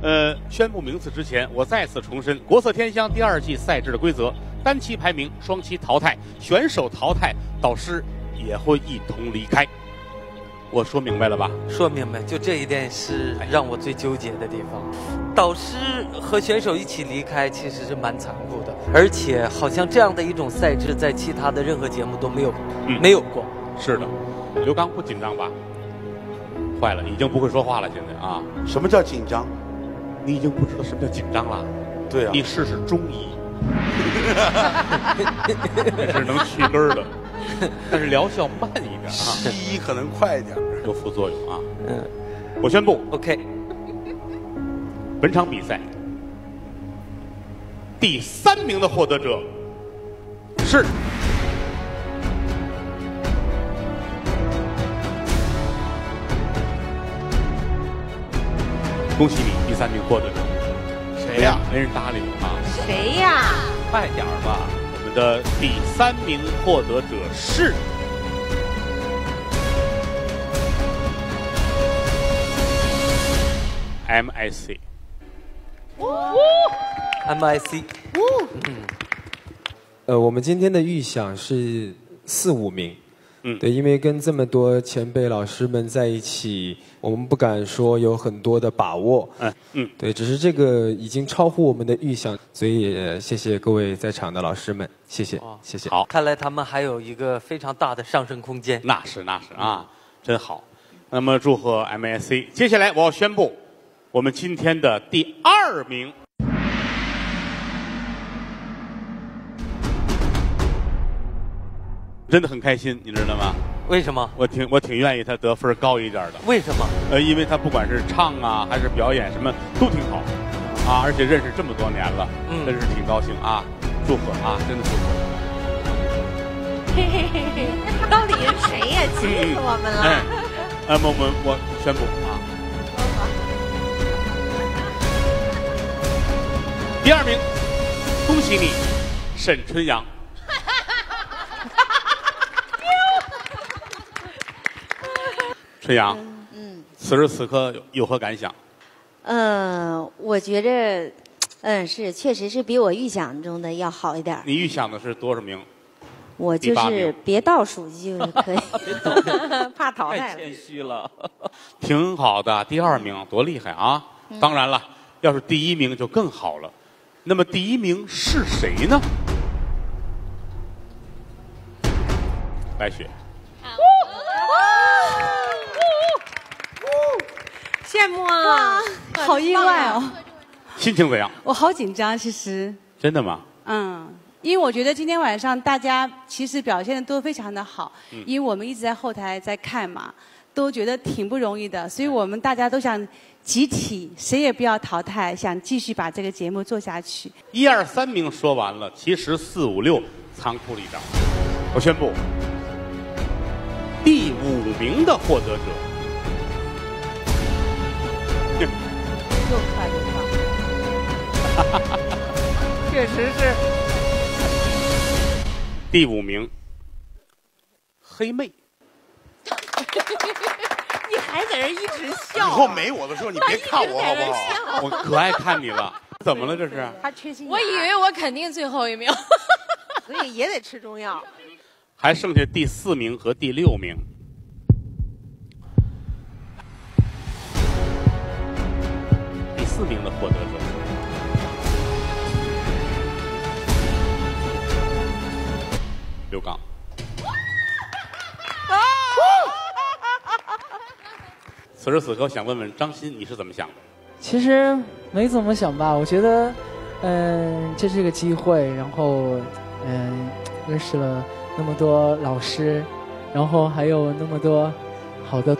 宣布名次之前，我再次重申国色天香第2季赛制的规则：单期排名，双期淘汰，选手淘汰，导师也会一同离开。我说明白了吧？ 说明白，就这一点是让我最纠结的地方。导师和选手一起离开，其实是蛮残酷的，而且好像这样的一种赛制，在其他的任何节目都没有，没有过。 是的，刘刚不紧张吧？坏了，已经不会说话了。现在啊， 什么叫紧张？ 你已经不知道什么叫紧张了。 对啊， 你试试中医，你是能去根儿的，但是疗效慢一点啊。 西医可能快一点， 有副作用啊。我宣布 ，OK， 本场比赛第3名的获得者是恭喜你，第3名获得者。 谁呀？ 没人搭理你啊！ 谁呀？ 快点儿吧！我们的第3名获得者是MIC。 MIC。 我们今天的预想是4、5名。对，因为跟这么多前辈老师们在一起，我们不敢说有很多的把握。对，只是这个已经超乎我们的预想，所以也谢谢各位在场的老师们，谢谢，谢谢。 好， 看来他们还有一个非常大的上升空间。 那是啊，真好。那么祝贺 MIC。接下来我要宣布我们今天的第2名。真的很开心，你知道吗？ 为什么？ 我挺愿意他得分高一点的。 为什么？ 因为他不管是唱啊，还是表演什么，都挺好，啊，而且认识这么多年了，真是挺高兴啊！祝贺啊，真的祝贺。 嘿嘿嘿嘿，到底是谁呀？气死我们了！ 我宣布啊，第2名，恭喜你，沈春阳。春阳，此时此刻有何感想？ 我觉着，确实是比我预想中的要好一点。 你预想的是多少名？ 我就是别倒数就可以，怕淘汰了。 太谦虚了。 挺好的，第2名多厉害啊！当然了，要是第1名就更好了。那么第1名是谁呢？白雪。 羡慕啊！ 好意外哦。 心情怎样？ 我好紧张，其实。 真的吗？ 因为我觉得今天晚上大家其实表现的都非常的好，因为我们一直在后台在看嘛，都觉得挺不容易的，所以我们大家都想集体，谁也不要淘汰，想继续把这个节目做下去。 1、2、3名说完了，其实4、5、6仓库里边，我宣布第5名的获得者。 又快又快，确实是。 第5名，黑妹。 你还在这一直笑、 以后没我的时候你别看我好不好？ 我可爱看你了，怎么了这是？ 他缺心眼。 我以为我肯定最后1名， 所以也得吃中药。 还剩下第4名和第6名。第4名的获得者，刘刚。此时此刻，想问问张欣，你是怎么想的？ 其实没怎么想吧，我觉得，这是个机会，然后，认识了那么多老师，然后还有那么多好的